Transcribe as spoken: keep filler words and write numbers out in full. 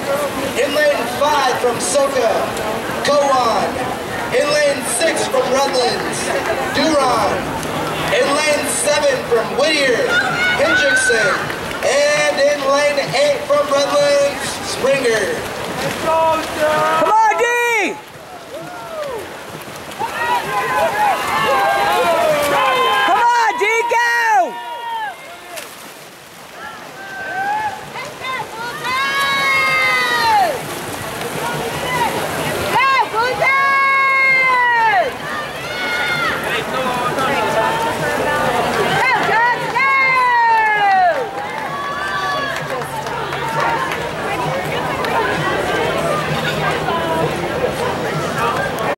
In lane five from SOKA, Cowan. In lane six from Redlands, Duran. In lane seven from Whittier, Hendrickson. And in lane eight from Redlands, Springer. Come on, D!